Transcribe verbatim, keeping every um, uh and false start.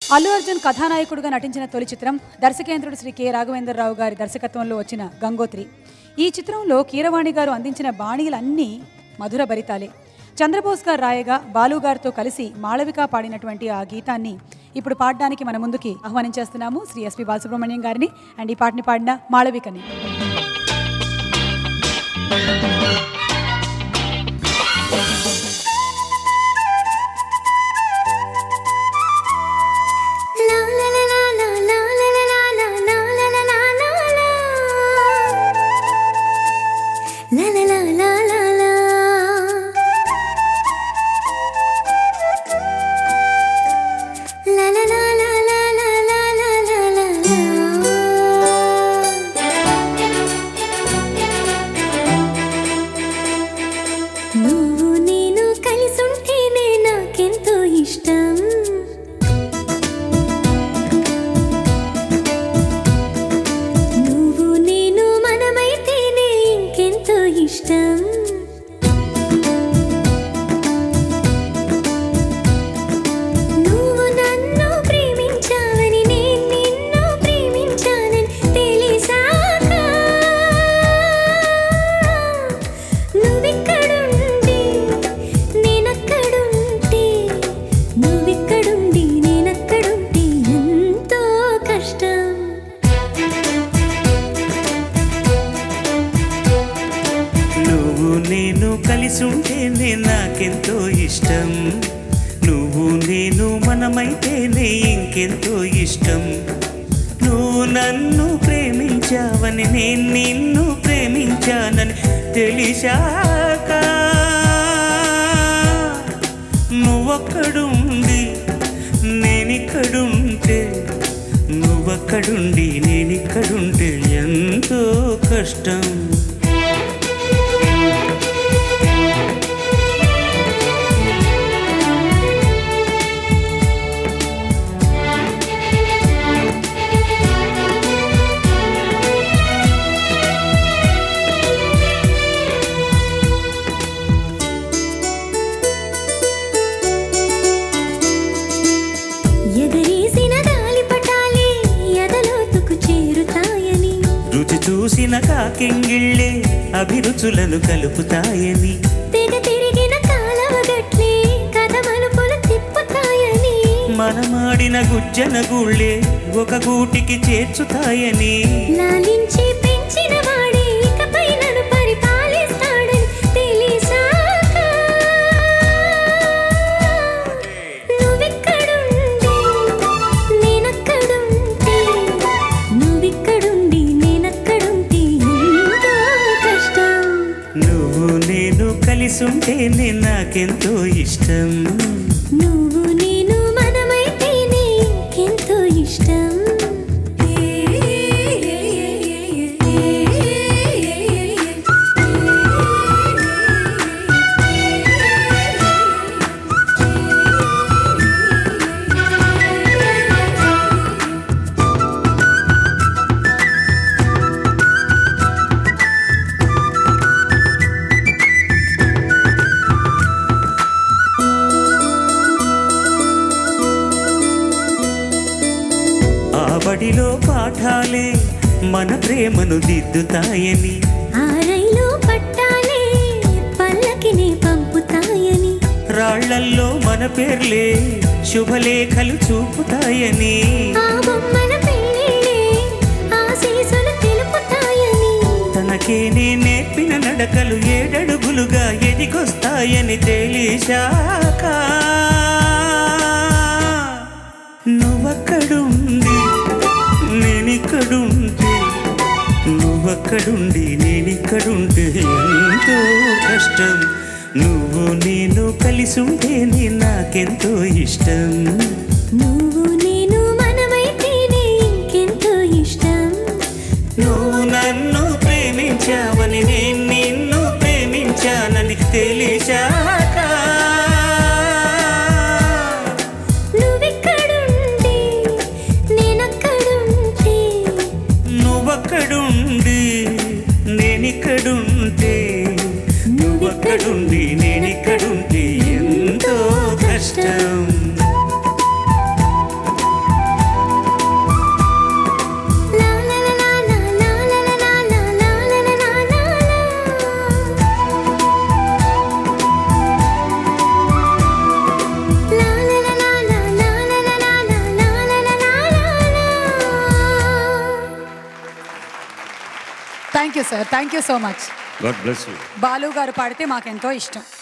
అల్లు అర్జున్ కథానాయకుడిగా నటించిన తొలి చిత్రం దర్శకేంద్రుడు శ్రీ కె రాఘవేంద్రరావు గారి దర్శకత్వంలో వచ్చిన గంగోత్రి. ఈ చిత్రంలో కీరవాణి గారు అందించిన బాణీలన్నీ మధుర భరితాలే. చంద్రబోస్ గారు రాయగా బాలు గారితో కలిసి మాళవిక పాడినటువంటి ఆ గీతాన్ని ఇప్పుడు పాడడానికి మన ముందుకి ఆహ్వానించేస్తున్నాము శ్రీ ఎస్పి బాలసుబ్రహ్మణ్యం గారిని. అండ్ ఈ పాటని పాడిన మాళవికని. నేను కలిసుంటేనే నాకెంతో ఇష్టం, నువ్వు నేను మనమైతేనే ఇంకెంతో ఇష్టం. నువ్వు నన్ను ప్రేమించావని నేను నిన్ను ప్రేమించానని తెలిసాక నువ్వొక్కడుండి నేనిక్కడుంటే, నువ్వక్కడుండి నేనిక్కడుంటే ఎంతో కష్టం. రుచి చూసిన కాకింగిళ్ళే అభిరుచులను కలుపుతాయని, తెగ తిరిగిన కాలవగట్లే కథ మలుపులు తిప్పుతాయని, మనమాడిన గుజ్జన గుళ్ళే ఒక గూటికి చేర్చుతాయని, లాలించి పెంచిన వాడే ఇకపై నన్ను పరిపాలిస్తాడని తెలిసాక నువ్వెక్కడుండి నేనక్కడుంటే, నువ్వెక్కడుండి నేనక్కడుంటే ఎంతో కష్టం. నువ్వు నేను కలిసుంటేనే నాకెంతో ఇష్టం, నువ్వు నేను మనమైతేనే ఇంకెంతో ఇష్టం. బడిలో పాఠాలే మన ప్రేమను దిద్దుతాయని, ఆరైలో పట్టాలే పల్లకిని పంపుతాయని, రాళ్లల్లో మన పేర్లే శుభలేఖలు చూపుతాయని, ఆ బొమ్మల పెళ్ళిళ్ళే ఆశీస్సులు తెలుపుతాయని, తనకే నే నేర్పిన నడకలు ఏడడుగులుగా ఎదిగొస్తాయని తెలిసాక నువ్వక్కడుండి నేనిక్కడుంటే, నువ్వక్కడుండి నేనిక్కడుంటే ఎంతో కష్టం. నువ్వు నేను కలిసుంటేనే నాకెంతో ఇష్టం, నువ్వు నేను మనమైతేనే ఇంకెంతో ఇష్టం. నువ్వు నన్ను ప్రేమించావని నేను నిన్ను ప్రేమించానని తెలిసాక నువ్వెక్కడుండి నేనక్కడుంటే, నువ్వక్కడుండి నేనిక్కడుంటే, నువ్వక్కడుండి నేనిక్కడుంటే ఎంతో కష్టం. Thank you sir, thank you so much. God bless you. Balu garu పాడితే మాకెంతో ఇష్టం.